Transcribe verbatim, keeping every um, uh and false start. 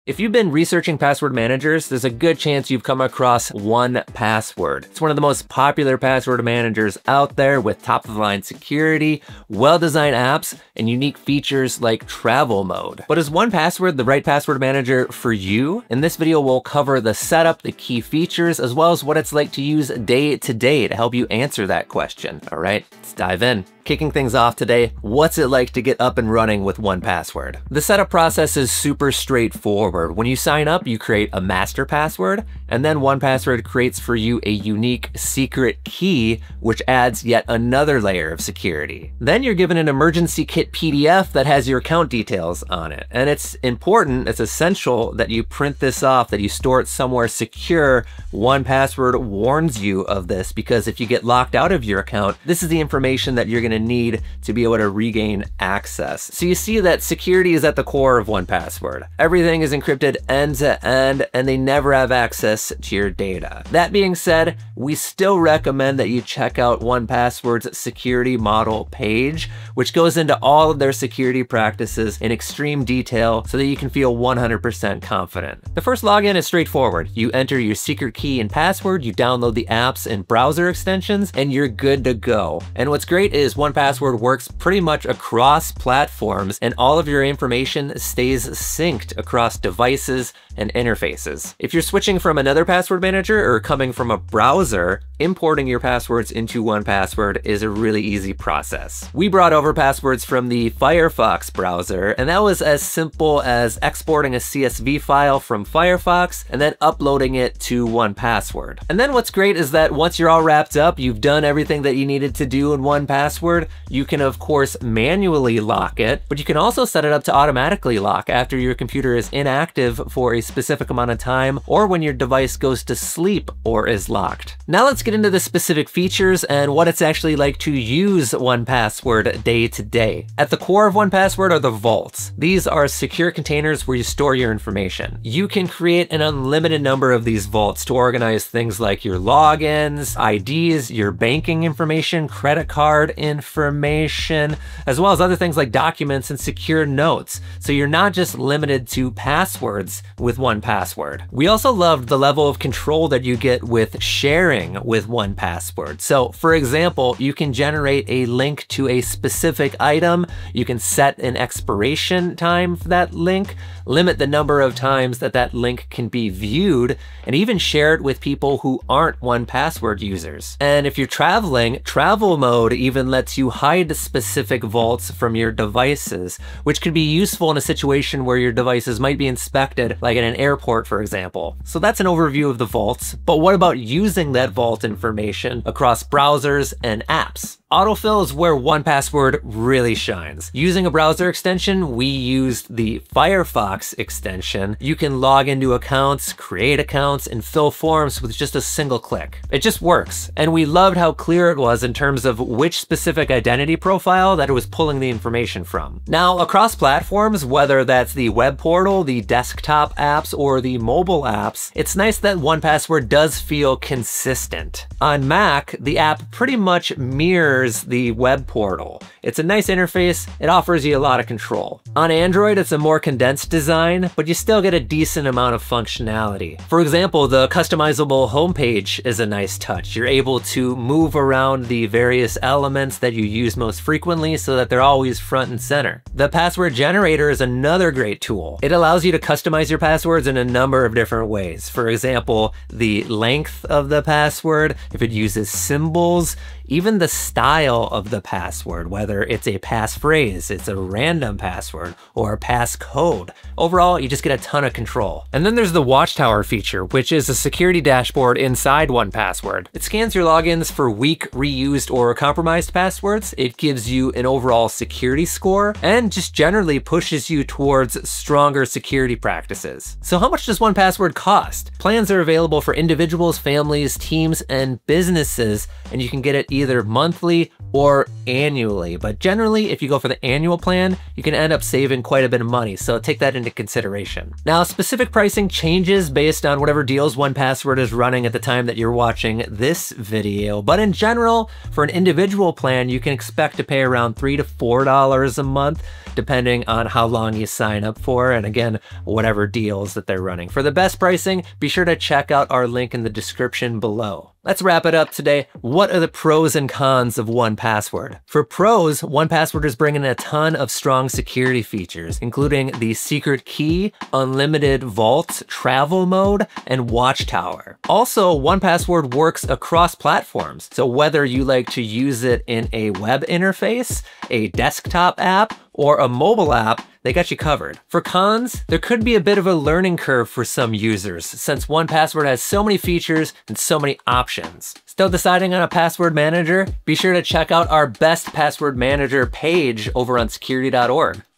If you've been researching password managers, there's a good chance you've come across one Password. It's one of the most popular password managers out there with top-of-the-line security, well-designed apps, and unique features like Travel Mode. But is one Password the right password manager for you? In this video, we'll cover the setup, the key features, as well as what it's like to use day to day to help you answer that question. All right, let's dive in. Kicking things off today, what's it like to get up and running with one Password? The setup process is super straightforward. When you sign up, you create a master password, and then one Password creates for you a unique secret key, which adds yet another layer of security. Then you're given an emergency kit P D F that has your account details on it. And it's important, it's essential that you print this off, that you store it somewhere secure. one Password warns you of this because if you get locked out of your account, this is the information that you're gonna need to be able to regain access. So you see that security is at the core of one Password. Everything is encrypted end to end, and they never have access to your data. That being said, we still recommend that you check out one Password's security model page, which goes into all of their security practices in extreme detail so that you can feel one hundred percent confident. The first login is straightforward. You enter your secret key and password, you download the apps and browser extensions, and you're good to go. And what's great is one Password works pretty much across platforms, and all of your information stays synced across devices and interfaces. If you're switching from another password manager or coming from a browser, importing your passwords into one Password is a really easy process. We brought over passwords from the Firefox browser, and that was as simple as exporting a C S V file from Firefox and then uploading it to one Password. And then what's great is that once you're all wrapped up, you've done everything that you needed to do in one Password, you can of course manually lock it, but you can also set it up to automatically lock after your computer is inactive for a specific amount of time or when your device goes to sleep or is locked. Now let's get into the specific features and what it's actually like to use one Password day to day. At the core of one Password are the vaults. These are secure containers where you store your information. You can create an unlimited number of these vaults to organize things like your logins, I Ds, your banking information, credit card information, as well as other things like documents and secure notes. So you're not just limited to passwords with one Password. We also loved the level of control that you get with sharing with one Password. So for example, you can generate a link to a specific item, you can set an expiration time for that link, limit the number of times that that link can be viewed, and even share it with people who aren't one Password users. And if you're traveling, Travel Mode even lets you hide specific vaults from your devices, which could be useful in a situation where your devices might be inspected, like in an airport, for example. So that's an overview of the vaults, but what about using that vault information across browsers and apps? Autofill is where one Password really shines. Using a browser extension, we used the Firefox extension. You can log into accounts, create accounts, and fill forms with just a single click. It just works. And we loved how clear it was in terms of which specific identity profile that it was pulling the information from. Now, across platforms, whether that's the web portal, the desktop apps, or the mobile apps, it's nice that one Password does feel consistent. On Mac, the app pretty much mirrors the web portal. It's a nice interface, it offers you a lot of control. On Android, it's a more condensed design, but you still get a decent amount of functionality. For example, the customizable homepage is a nice touch. You're able to move around the various elements that you use most frequently so that they're always front and center. The password generator is another great tool. It allows you to customize your passwords in a number of different ways. For example, the length of the password, if it uses symbols, even the style of the password, whether it's a passphrase, it's a random password, or a passcode. Overall, you just get a ton of control. And then there's the Watchtower feature, which is a security dashboard inside one Password. It scans your logins for weak, reused, or compromised passwords. It gives you an overall security score, and just generally pushes you towards stronger security practices. So how much does one Password cost? Plans are available for individuals, families, teams, and businesses, and you can get it either monthly or annually. but generally, if you go for the annual plan, you can end up saving quite a bit of money, so take that into consideration. Now, specific pricing changes based on whatever deals one Password is running at the time that you're watching this video, but in general, for an individual plan, you can expect to pay around three to four dollars a month, depending on how long you sign up for, and again, whatever deals that they're running. For the best pricing, be sure to check out our link in the description below. Let's wrap it up today. What are the pros and cons of one Password? For pros, one Password is bringing a ton of strong security features, including the secret key, unlimited vault, travel mode, and watchtower. Also, one Password works across platforms. So whether you like to use it in a web interface, a desktop app, or a mobile app, they got you covered. For cons, there could be a bit of a learning curve for some users, since one Password has so many features and so many options. Still deciding on a password manager? Be sure to check out our best password manager page over on security dot org.